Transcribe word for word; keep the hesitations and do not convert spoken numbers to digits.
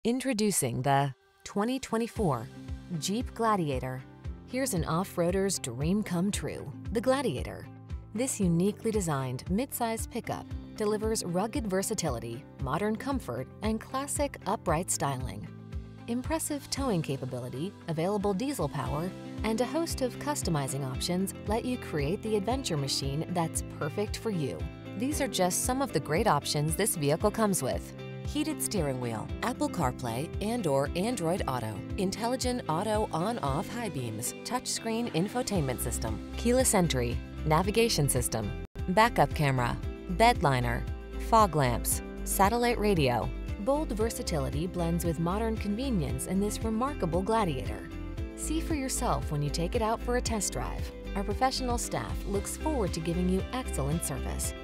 Introducing the twenty twenty-four Jeep Gladiator. Here's an off-roader's dream come true, the Gladiator. This uniquely designed midsize pickup delivers rugged versatility, modern comfort, and classic upright styling. Impressive towing capability, available diesel power, and a host of customizing options let you create the adventure machine that's perfect for you. These are just some of the great options this vehicle comes with: heated steering wheel, Apple CarPlay and or Android Auto, intelligent auto on-off high beams, touchscreen infotainment system, keyless entry, navigation system, backup camera, bed liner, fog lamps, satellite radio. Bold versatility blends with modern convenience in this remarkable Gladiator. See for yourself when you take it out for a test drive. Our professional staff looks forward to giving you excellent service.